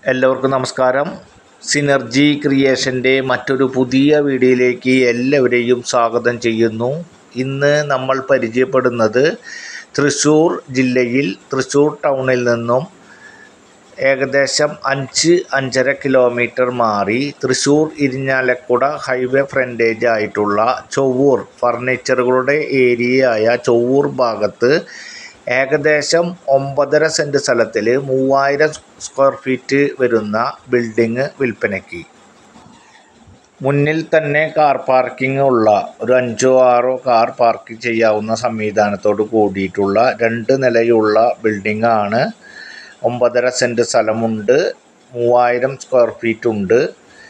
എല്ലാവർക്കും നമസ്കാരം. സിനർജി ക്രിയേഷൻ്റെ മറ്റൊരു പുതിയ വീഡിയോയിലേക്ക് എല്ലാവരെയും സ്വാഗതം ചെയ്യുന്നു. ഇന്ന് നമ്മൾ പരിചയപ്പെടുന്നത് തൃശ്ശൂർ ജില്ലയിൽ തൃശ്ശൂർ ടൗണിൽ നിന്നും ഏകദേശം 5-5.5 കിലോമീറ്റർ മാറി തൃശ്ശൂർ ഇരിഞ്ഞാലക്കുട ഹൈവേ ഫ്രണ്ടേജ് ആയിട്ടുള്ള ചൊവ്വൂർ ഫർണിച്ചറുകളുടെ ഏരിയയായ ചൊവ്വൂർ ഭാഗത്ത് ഏകദേശം 9.5 സെൻറ്റ് സ്ഥലത്തിൽ 3000 സ്ക്വയർ ഫീറ്റ് വരുന്ന ബിൽഡിങ് വിൽപ്പനയ്ക്ക്. മുന്നിൽ തന്നെ കാർ പാർക്കിംഗ് ഉള്ള ഒരു 5-6 കാർ പാർക്ക് ചെയ്യാവുന്ന സംവിധാനത്തോട് കൂടിയിട്ടുള്ള 2 നിലയുള്ള ബിൽഡിംഗ് ആണ്. 9.5 സെൻറ്റ് സ്ഥലമുണ്ട്, 3000 സ്ക്വയർ ഫീറ്റ് ഉണ്ട്.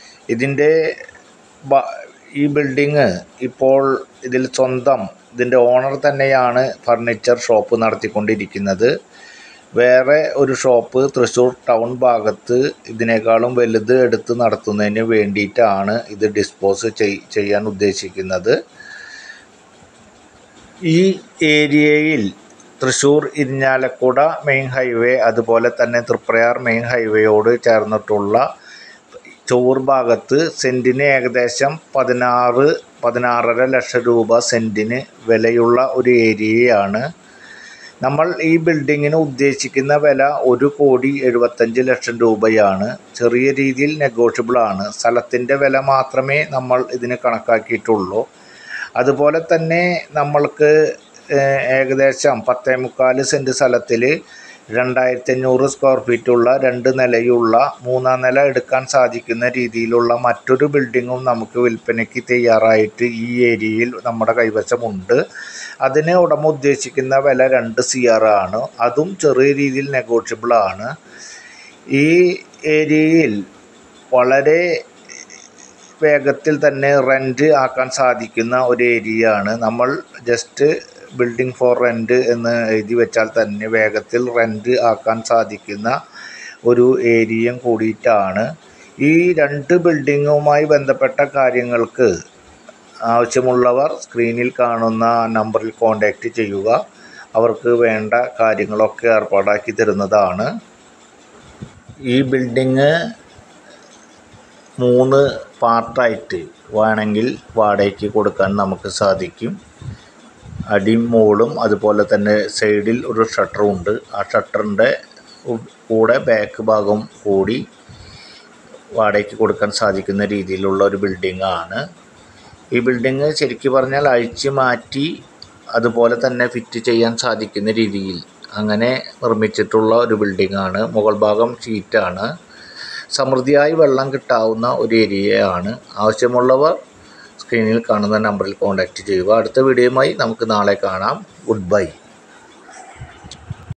ഈ ബിൽഡിങ് ഇപ്പോൾ ഇതിൻ്റെ ഓണർ തന്നെയാണ് ഫർണിച്ചർ ഷോപ്പ് നടത്തിക്കൊണ്ടിരിക്കുന്നത്. വേറെ ഒരു ഷോപ്പ് തൃശ്ശൂർ ടൗൺ ഭാഗത്ത് ഇതിനേക്കാളും വലുത് എടുത്ത് നടത്തുന്നതിന് വേണ്ടിയിട്ടാണ് ഇത് ഡിസ്പോസ് ചെയ്യാൻ ഉദ്ദേശിക്കുന്നത്. ഈ ഏരിയയിൽ തൃശ്ശൂർ ഇരിഞ്ഞാലക്കുട മെയിൻ ഹൈവേ, അതുപോലെ തന്നെ തൃപ്രയാർ മെയിൻ ഹൈവേയോട് ചേർന്നിട്ടുള്ള ചൊവ്വൂർ ഭാഗത്ത് സെൻറ്റിന് ഏകദേശം 16.5 ലക്ഷം രൂപ സെൻറ്റിന് വിലയുള്ള ഒരു ഏരിയയാണ്. നമ്മൾ ഈ ബിൽഡിങ്ങിന് ഉദ്ദേശിക്കുന്ന വില 1,75 ലക്ഷം രൂപയാണ്. ചെറിയ രീതിയിൽ നെഗോഷ്യബിളാണ്. സ്ഥലത്തിൻ്റെ വില മാത്രമേ നമ്മൾ ഇതിന് കണക്കാക്കിയിട്ടുള്ളൂ. അതുപോലെ തന്നെ നമ്മൾക്ക് ഏകദേശം 10.25 സെൻറ്റ് സ്ഥലത്തിൽ 2500 സ്ക്വയർ ഫീറ്റുള്ള 2 നിലയുള്ള 3-ാം നില എടുക്കാൻ സാധിക്കുന്ന രീതിയിലുള്ള മറ്റൊരു ബിൽഡിങ്ങും നമുക്ക് വിൽപ്പനയ്ക്ക് തയ്യാറായിട്ട് ഈ ഏരിയയിൽ നമ്മുടെ കൈവശമുണ്ട്. അതിന് ഉടമ ഉദ്ദേശിക്കുന്ന വില 2 CR ആണ്. അതും ചെറിയ രീതിയിൽ നെഗോഷ്യബിളാണ്. ഈ ഏരിയയിൽ വളരെ വേഗത്തിൽ തന്നെ റെൻറ്റ് ആക്കാൻ സാധിക്കുന്ന ഒരു ഏരിയ ആണ്. നമ്മൾ ജസ്റ്റ് ബിൽഡിംഗ് ഫോർ റെൻറ്റ് എന്ന് എഴുതി വെച്ചാൽ തന്നെ വേഗത്തിൽ റെൻറ്റ് ആക്കാൻ സാധിക്കുന്ന ഒരു ഏരിയയും കൂടിയിട്ടാണ്. ഈ 2 ബിൽഡിങ്ങുമായി ബന്ധപ്പെട്ട കാര്യങ്ങൾക്ക് ആവശ്യമുള്ളവർ സ്ക്രീനിൽ കാണുന്ന നമ്പറിൽ കോൺടാക്റ്റ് ചെയ്യുക. അവർക്ക് വേണ്ട കാര്യങ്ങളൊക്കെ ഏർപ്പാടാക്കി തരുന്നതാണ്. ഈ ബിൽഡിങ് 3 പാർട്ടായിട്ട് വേണമെങ്കിൽ വാടകയ്ക്ക് കൊടുക്കാൻ നമുക്ക് സാധിക്കും. അടിയും മോളും അതുപോലെ തന്നെ സൈഡിൽ ഒരു ഷട്ടറും ഉണ്ട്. ആ ഷട്ടറിൻ്റെ കൂടെ ബാക്ക് ഭാഗം കൂടി വാടകയ്ക്ക് കൊടുക്കാൻ സാധിക്കുന്ന രീതിയിലുള്ള ഒരു ബിൽഡിംഗ് ആണ്. ഈ ബിൽഡിങ് ശരിക്കും പറഞ്ഞാൽ അഴിച്ചു മാറ്റി അതുപോലെ തന്നെ ഫിറ്റ് ചെയ്യാൻ സാധിക്കുന്ന രീതിയിൽ അങ്ങനെ നിർമ്മിച്ചിട്ടുള്ള ഒരു ബിൽഡിംഗ് ആണ്. മുകൾ ഭാഗം ഷീറ്റാണ്. സമൃദ്ധിയായി വെള്ളം കിട്ടാവുന്ന ഒരു ഏരിയയാണ്. ആവശ്യമുള്ളവർ സ്ക്രീനിൽ കാണുന്ന നമ്പറിൽ കോൺടാക്റ്റ് ചെയ്യുക. അടുത്ത വീഡിയോയുമായി നമുക്ക് നാളെ കാണാം. Good bye.